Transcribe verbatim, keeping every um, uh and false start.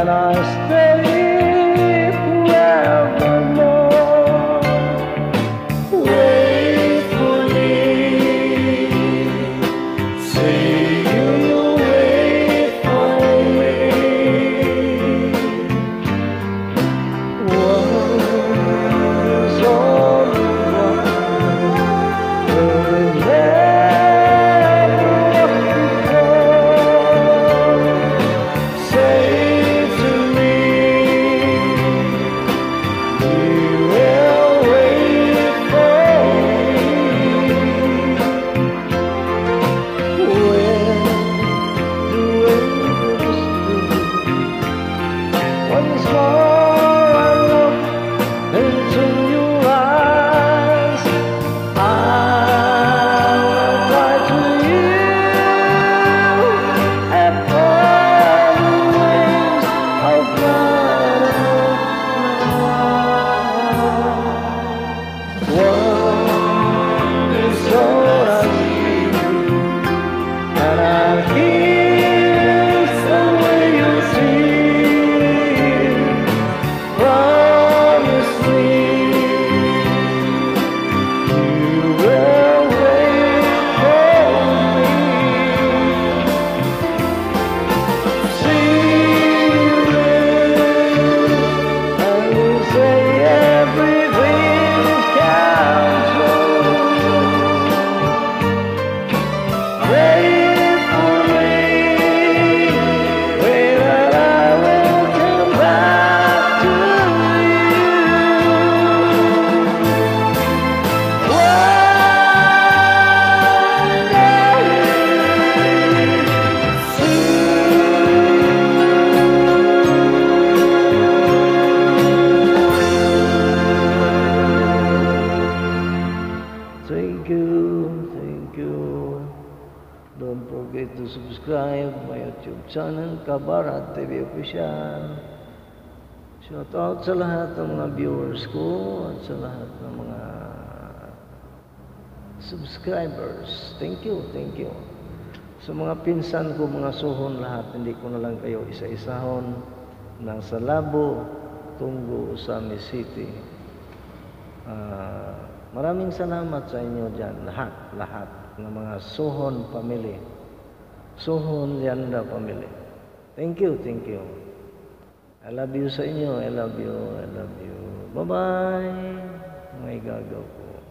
and I stay forevermore. Wait for me, say you'll wait for me. Once all you want will never walk before. Say to me, you will wait for me. When the wind is through, once more I look into your eyes, I will fly to you and all the wings of butterfly. One is all I need, and I hear the way you sing. Promise me you will wait for me. See you and you say everything counts. Wait for me, wait and I will come back to you. One day soon. Thank you, thank you. Don't forget to subscribe my YouTube channel, Kabarat T V Official. Shout out sa lahat ng mga viewers ko at sa lahat ng mga subscribers. Thank you, thank you. Sa mga pinsan ko, mga suhon lahat, hindi ko na lang kayo isa-isahon. Nasa Labo, Tungo, Usami City. Ah, maraming salamat sa inyo dyan, lahat, lahat ng mga Suhon family. Suhon Lianda family. Thank you, thank you. I love you sa inyo, I love you, I love you. Bye-bye, mga igagaw ko.